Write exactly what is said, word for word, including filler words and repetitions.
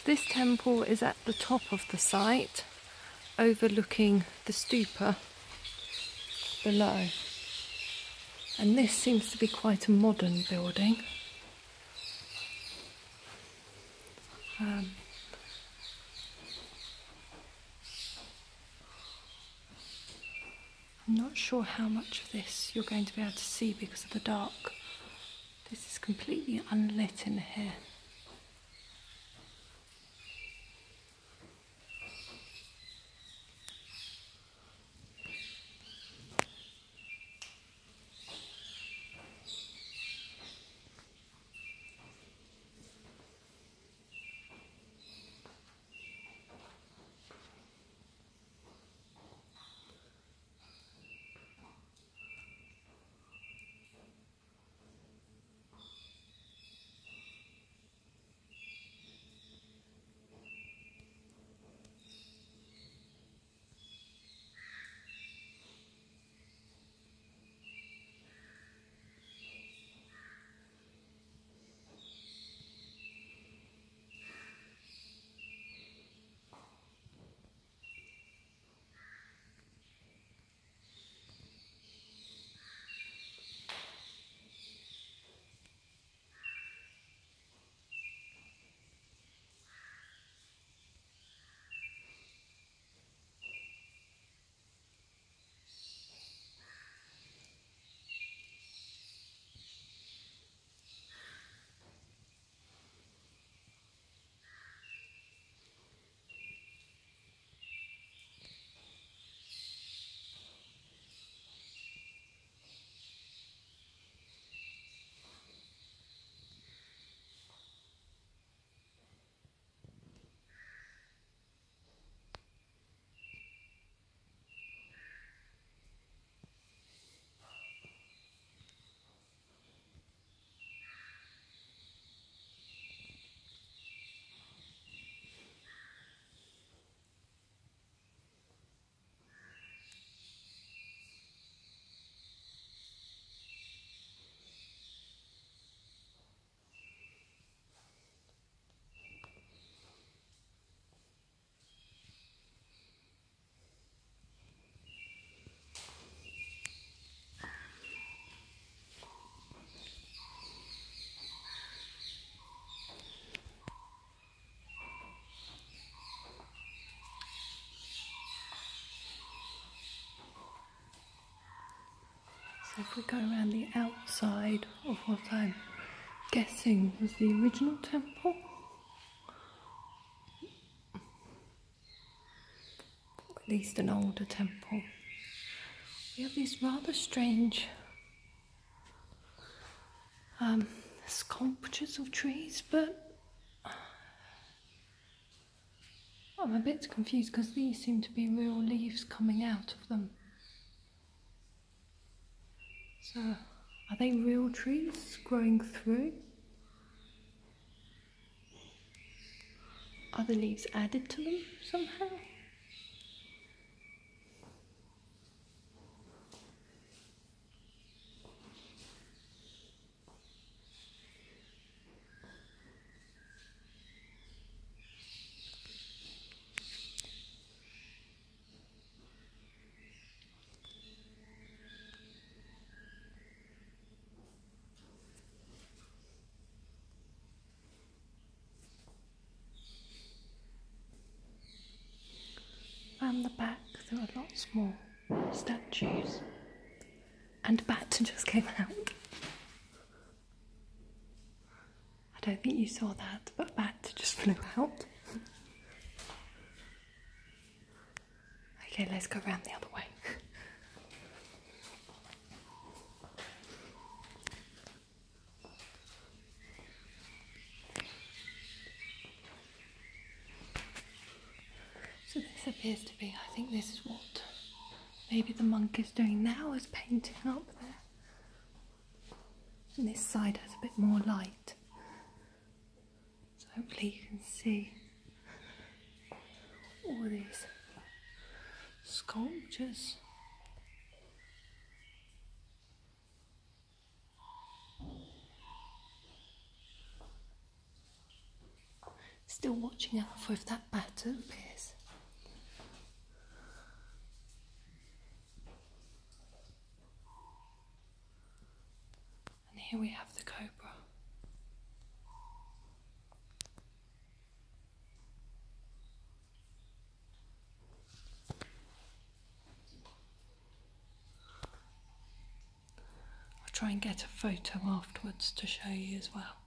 This temple is at the top of the site, overlooking the stupa below. And this seems to be quite a modern building. Um, I'm not sure how much of this you're going to be able to see because of the dark. This is completely unlit in here. So if we go around the outside of what I'm guessing was the original temple, or at least an older temple, we have these rather strange um, sculptures of trees, but I'm a bit confused because these seem to be real leaves coming out of them. So, are they real trees growing through? Are the leaves added to them somehow? Around the back there are lots more statues. And a bat just came out. I don't think you saw that, but a bat just flew out. Okay, let's go around the other way. So this appears to be, I think this is what maybe the monk is doing now, is painting up there. And this side has a bit more light. So hopefully you can see all these sculptures. Still watching out for if that bat appears. And here we have the cobra. I'll try and get a photo afterwards to show you as well.